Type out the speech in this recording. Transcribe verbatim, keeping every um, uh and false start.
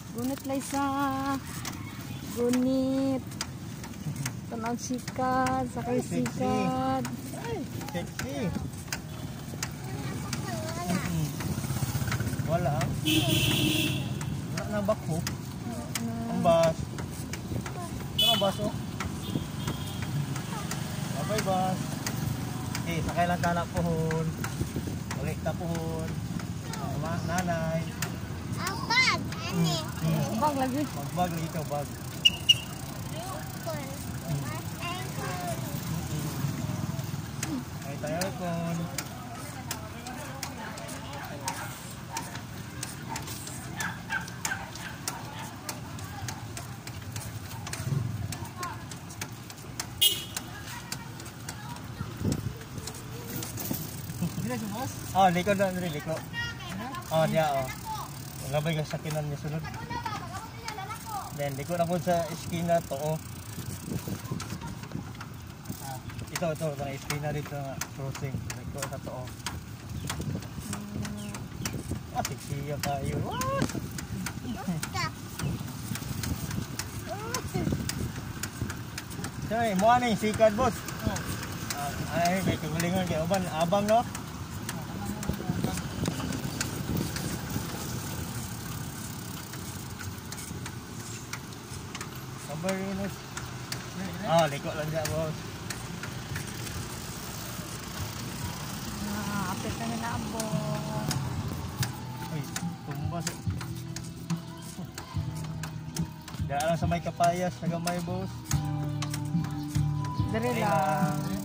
Gunit Liza. Gunit. Tanaw sikat, sakay sikat. Ay, sexy. Mm-hmm. Wala. Wala na bako. Ang bas. Ano ang bas oh? Bye bas. Eh, sakay lang tanak pohon. Ulit ta pohon. Mama, nanay. Ang bag, ani. Bag lagi. Magbag lagi ikaw, bag. Ay tayo kon. Oh, liko na rin, liko. Oh, dia oh. Labay ka sakinan niya sunod. Then, liko na po sa iskina to, oh. Ah, ito, ito, ito, iskina dito nga, crossing. Liko sa to, oh. Ah, siksiya tayo. What? Say, mo ano yung sikat, boss? Ay, may kagalingan kay Oban. Abang, no? Sabar yun, boss. Ah, liko lang dyan, boss. Ah, apit na nila abo. Ay, tumbas. Diyan lang sa may kapayas, nagamay, boss. Dari Ay, lang.